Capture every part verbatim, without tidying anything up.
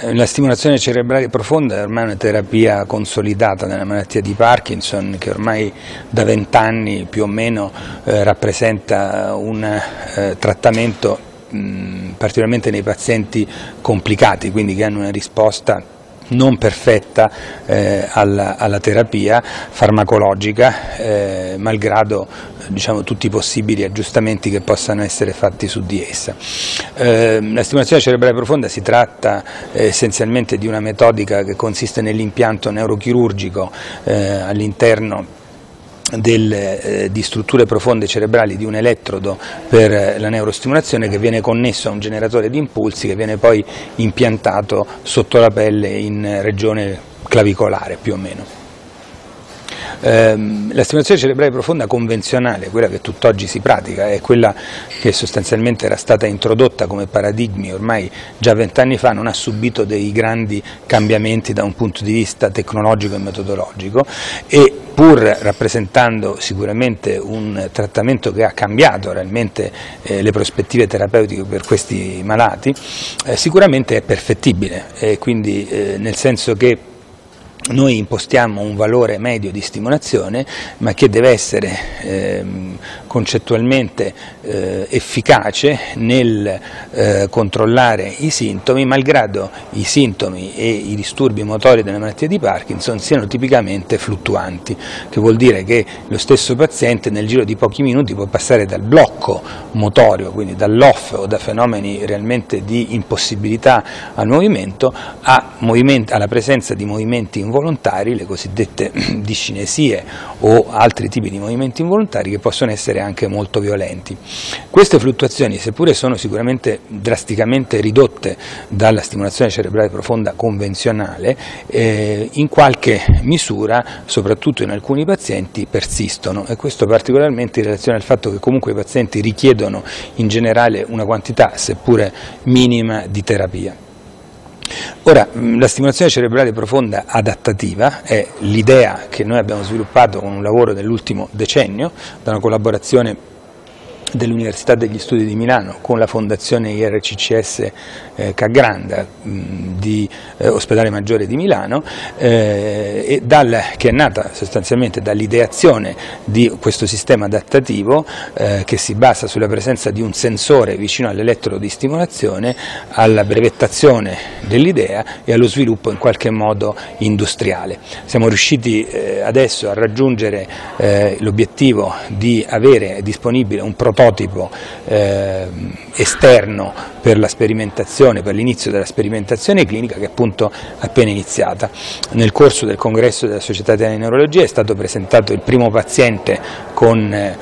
La stimolazione cerebrale profonda è ormai una terapia consolidata nella malattia di Parkinson, che ormai da vent'anni più o meno eh, rappresenta un eh, trattamento mh, particolarmente nei pazienti complicati, quindi che hanno una risposta non perfetta eh, alla, alla terapia farmacologica, eh, malgrado diciamo, tutti i possibili aggiustamenti che possano essere fatti su di essa. Eh, la stimolazione cerebrale profonda si tratta eh, essenzialmente di una metodica che consiste nell'impianto neurochirurgico eh, all'interno Del, eh, di strutture profonde cerebrali di un elettrodo per eh, la neurostimolazione, che viene connesso a un generatore di impulsi che viene poi impiantato sotto la pelle in regione clavicolare più o meno. Eh, la stimolazione cerebrale profonda convenzionale, quella che tutt'oggi si pratica, è quella che sostanzialmente era stata introdotta come paradigmi ormai già vent'anni fa, non ha subito dei grandi cambiamenti da un punto di vista tecnologico e metodologico, e pur rappresentando sicuramente un trattamento che ha cambiato realmente eh, le prospettive terapeutiche per questi malati, eh, sicuramente è perfettibile, e quindi eh, nel senso che noi impostiamo un valore medio di stimolazione, ma che deve essere eh, concettualmente eh, efficace nel eh, controllare i sintomi, malgrado i sintomi e i disturbi motori della malattia di Parkinson siano tipicamente fluttuanti, che vuol dire che lo stesso paziente nel giro di pochi minuti può passare dal blocco motorio, quindi dall'off o da fenomeni realmente di impossibilità al movimento, a movimenti, alla presenza di movimenti involontari, le cosiddette discinesie o altri tipi di movimenti involontari che possono essere anche molto violenti. Queste fluttuazioni, seppure sono sicuramente drasticamente ridotte dalla stimolazione cerebrale profonda convenzionale, eh, in qualche misura, soprattutto in alcuni pazienti, persistono, e questo particolarmente in relazione al fatto che comunque i pazienti richiedono in generale una quantità, seppure minima, di terapia. Ora, la stimolazione cerebrale profonda adattativa è l'idea che noi abbiamo sviluppato con un lavoro dell'ultimo decennio, da una collaborazione dell'Università degli Studi di Milano con la Fondazione I R C C S eh, Cagranda mh, di eh, Ospedale Maggiore di Milano, eh, e dal, che è nata sostanzialmente dall'ideazione di questo sistema adattativo eh, che si basa sulla presenza di un sensore vicino all'elettrodo di stimolazione, alla brevettazione dell'idea e allo sviluppo in qualche modo industriale. Siamo riusciti eh, adesso a raggiungere eh, l'obiettivo di avere disponibile un prototipo prototipo eh, esterno per la sperimentazione, per l'inizio della sperimentazione clinica, che è appunto appena iniziata. Nel corso del congresso della Società Italiana di Neurologia è stato presentato il primo paziente con eh,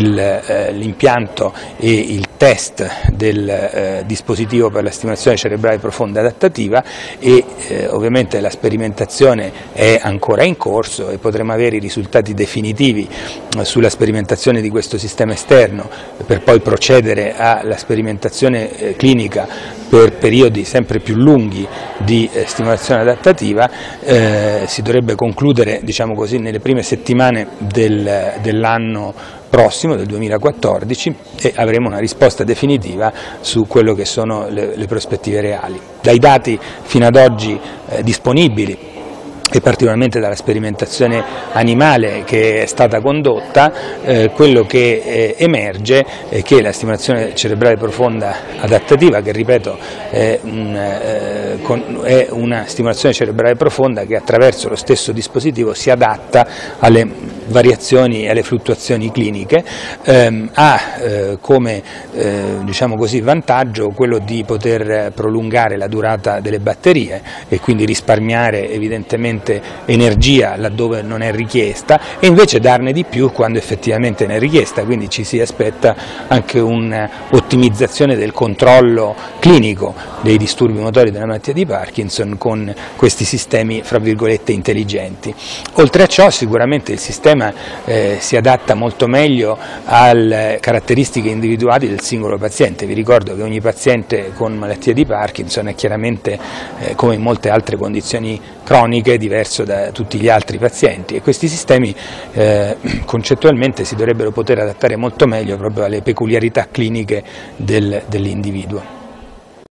l'impianto eh, e il test del eh, dispositivo per la stimolazione cerebrale profonda adattativa, e eh, ovviamente la sperimentazione è ancora in corso e potremo avere i risultati definitivi eh, sulla sperimentazione di questo sistema esterno, per poi procedere alla sperimentazione eh, clinica per periodi sempre più lunghi di eh, stimolazione adattativa. Eh, si dovrebbe concludere, diciamo così, nelle prime settimane del, dell'anno prossimo, del duemilaquattordici, e avremo una risposta definitiva su quello che sono le, le prospettive reali. Dai dati fino ad oggi eh, disponibili, e particolarmente dalla sperimentazione animale che è stata condotta, eh, quello che eh, emerge è che la stimolazione cerebrale profonda adattativa, che ripeto è, un, eh, con, è una stimolazione cerebrale profonda che attraverso lo stesso dispositivo si adatta alle variazioni e alle fluttuazioni cliniche, ehm, ha eh, come eh, diciamo così, vantaggio quello di poter prolungare la durata delle batterie e quindi risparmiare evidentemente energia laddove non è richiesta, e invece darne di più quando effettivamente ne è richiesta, quindi ci si aspetta anche un'ottimizzazione del controllo clinico dei disturbi motori della malattia di Parkinson con questi sistemi fra virgolette intelligenti. Oltre a ciò, sicuramente il sistema eh, si adatta molto meglio alle caratteristiche individuali del singolo paziente. Vi ricordo che ogni paziente con malattia di Parkinson è chiaramente, eh, come in molte altre condizioni croniche, diverso da tutti gli altri pazienti, e questi sistemi eh, concettualmente si dovrebbero poter adattare molto meglio proprio alle peculiarità cliniche del, dell'individuo.